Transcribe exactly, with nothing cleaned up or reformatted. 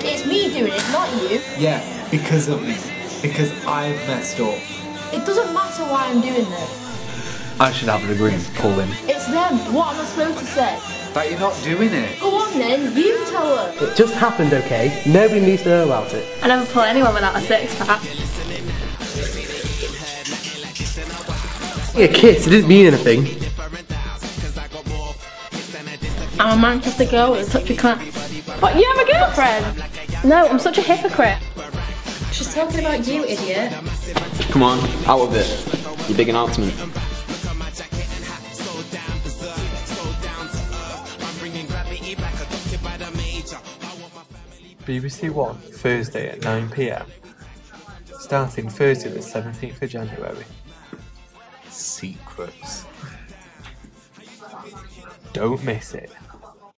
It's me doing it, not you. Yeah, because of me. Because I've messed up. It doesn't matter why I'm doing this. I should have a degree in pulling. It's them. What am I supposed to say? That you're not doing it. Go on then, you tell her. It just happened, okay? Nobody needs to know about it. I never pull anyone without a six pack. A kiss, it didn't mean anything. I'm a Manchester girl with a touchy class. What, you have a girlfriend? No, I'm such a hypocrite. She's talking about you, idiot. Come on, out of it. Your big announcement. B B C One, Thursday at nine p m. Starting Thursday the seventeenth of January. Secrets. Don't miss it.